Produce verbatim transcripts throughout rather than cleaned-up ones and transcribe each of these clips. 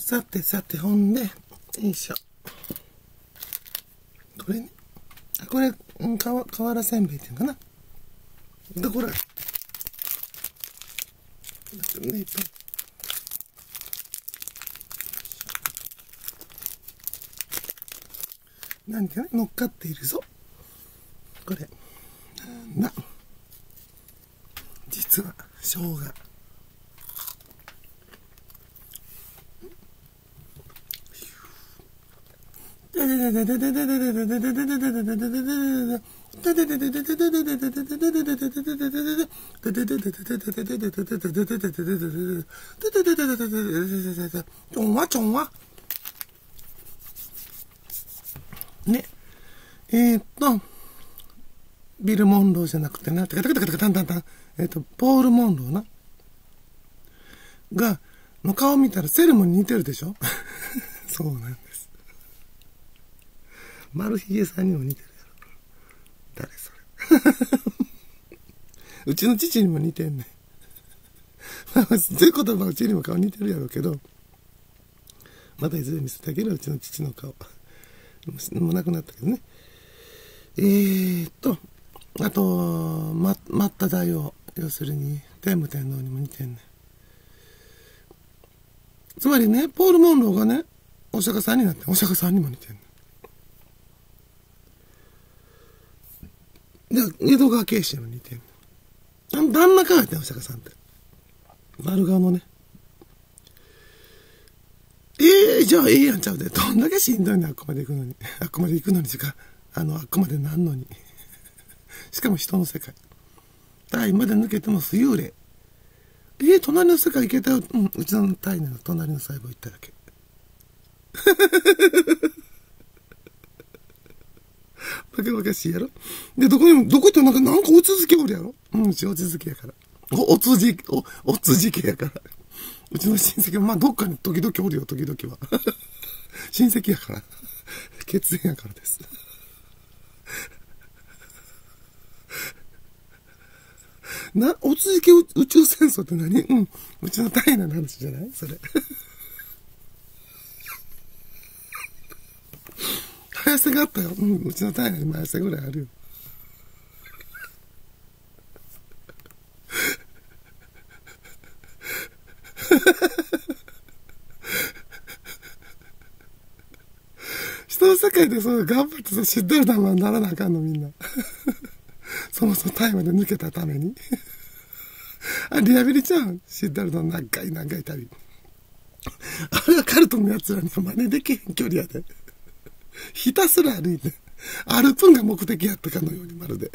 さてさて、ほんで、よいしょ。これね。あ、これ、うん、かわ、瓦せんべいっていうかな。で、これ。ね、いっぱい。何かね、乗っかっているぞ。これ。なんだ。実は、生姜。ちょんわちょんわ。ね。えーっと、ビル・モンローじゃなくてな、タカタカタカタカタンタンタン、えーっと、ポール・モンローな。が、の顔見たらセルモンに似てるでしょ。そうなんです。丸ひげさんにも似てるやろ。誰それ。うちの父にも似てんねん。まあ、そういう言葉うちにも顔似てるやろうけど、またいずれ見せてあげるうちの父の顔。もう亡くなったけどね。えーっと、あと、ま、待った大王。要するに、天武天皇にも似てんねん。つまりね、ポール・モンローがね、お釈迦さんになって、お釈迦さんにも似てんねん。で、江戸川慶子にも似てんねん。旦那かやってん、お釈迦さんって。丸顔のね。ええー、じゃあええやんちゃうで。どんだけしんどいねん、あっこまで行くのに。あっこまで行くのにしか、あの、あっこまでなんのに。しかも人の世界。体まで抜けても浮遊霊。えー、隣の世界行けたよ。うん、うちの体内の隣の細胞行っただけ。バカバカしいやろ。で、どこにも、どこってなんか、なんかお続きおるやろ。うん、うちお続きやから。お、お通じ、お、お通じ家やから。うちの親戚は、まあ、どっかに時々おるよ、時々は。親戚やから。血縁やからです。な、お続き宇宙戦争って何？うん。うちの体内の話じゃないそれ。早瀬があったよ。うん。うちの体内に早瀬ぐらいあるよ。人の世界でそう頑張ってさ、知ってるだもんならなあかんの、みんな。そもそもタイまで抜けたために。あ、リハビリちゃん。知ってるの長い長い旅。あれはカルトのやつらに真似できへん距離やで。ひたすら歩いて、歩くんが目的やったかのようにまるで。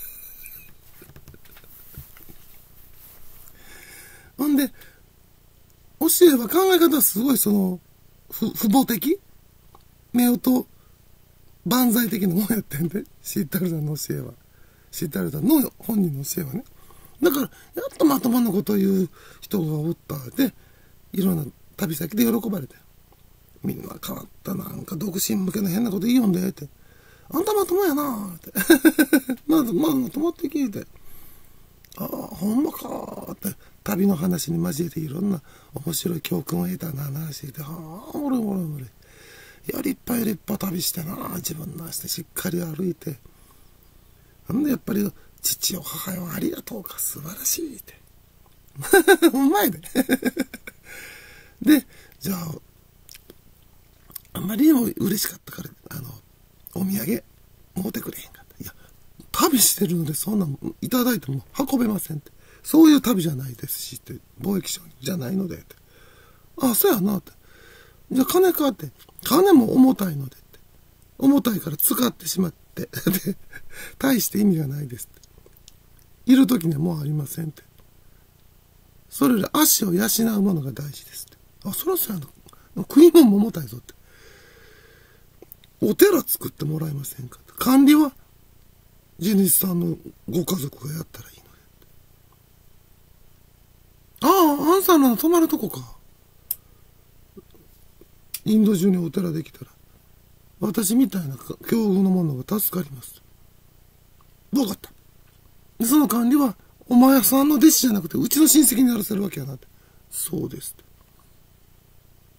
ほんで、教えは考え方はすごいその、不、不母的夫婦万歳的なもんやってんで、シータルダンの教えは。シータルダンの本人の教えはね。だから、やっとまともなことを言う人がおったで、いろんな旅先で喜ばれて。みんな変わったな、なんか独身向けの変なこと言いよんで、って。あんたまともやな、って。まあ、まあ、まとまって聞いて。ああ、ほんまか、って。旅の話に交えていろんな面白い教訓を得たな、話して、ああ、俺俺俺。いや、立派や立派旅してな、自分の足でしっかり歩いて。なんでやっぱり、父よ母よありがとうか、素晴らしいって。ほんまやで。で、じゃあ、あんまりにも嬉しかったから、あの、お土産、持ってくれへんかった。いや、旅してるのでそんなんいただいても運べませんって。そういう旅じゃないですしって、貿易商じゃないのでって。あ、そうやなって。じゃあ金かって。金も重たいのでって。重たいから使ってしまって。で、大して意味がないですって。いる時にはもうありませんって。それより足を養うものが大事ですって。あ、そらそうやな。食い物も重たいぞって。お寺作ってもらえませんかって。管理は地主さんのご家族がやったらいいので。ああ、アンさんらの泊まるとこか。インド中にお寺できたら、私みたいな境遇の者が助かります。わかった。で、その管理は、お前さんの弟子じゃなくて、うちの親戚にやらせるわけやなって。そうですって。